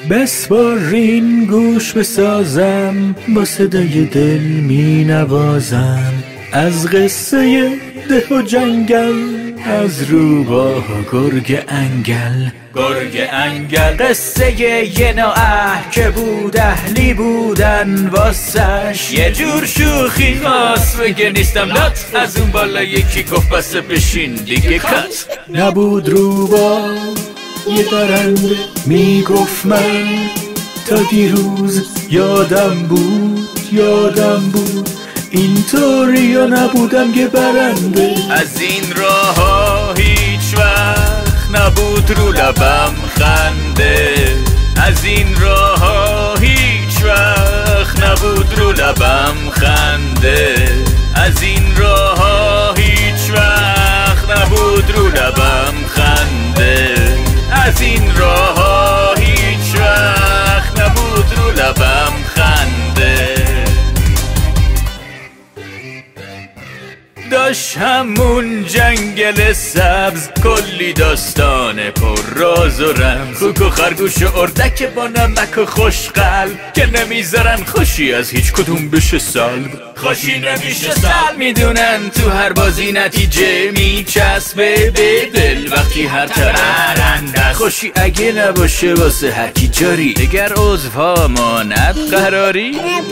بسپارین گوش بسازم، با صدای دل می نوازم از قصه ده و جنگل، از روباه و گرگ انگل. گرگ انگل قصه یه نوعه که بود اهلی بودن واسش، یه جور شوخی خواست بگه نیستم لات، از اون بالا یکی گفت بسه بشین دیگه کات. نبود روباه یه درنده میگفت من تا دیروز یادم بود اینطوری یا نبودم یه برنده. از این راه ها هیچ وقت نبود رو لبم خنده، از این راه ها هیچ وقت نبود رو لبم خنده، از این راه ها هیچ وقت نبود رو لبم خنده، از این راه ها هیچ وقت نبود رو لبم خنده. داشت همون جنگل سبز کلی داستان پر راز و رمز، خوک و خرگوش و اردک با نمک و خوشقلب که نمیذارن خوشی از هیچ کدوم بشه سلب. خوشی نمیشه سلب میدونن تو هر بازی نتیجه میچسبه به دل وقتی هر طرف. خوشی اگه نباشه واسه هر کی جاری، دگر عضوها ماند قراری.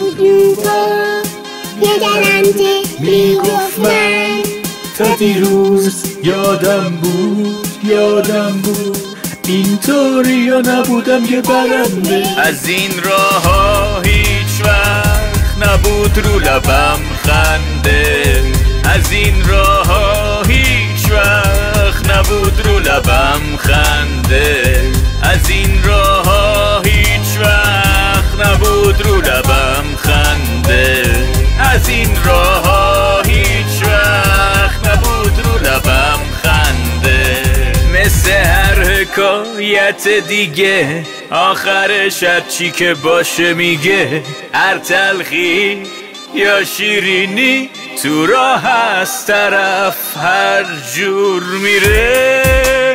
یه درنده میگفت من تا دیروز یادم بود اینطوری یا نبودم یه برنده. از این راه ها هیچ وقت نبود رو لبم خنده، از این راه ها هیچ وقت نبود رو لبم خنده، از این راه ها هیچ وقت نبود رو لبم خنده، از این راه ها هیچ وقت نبود رو لبم خنده. مثل هر حکایت دیگه آخرش هرچی که باشه میگه، هر تلخی یا شیرینی تو راه از طرف هر جور میره.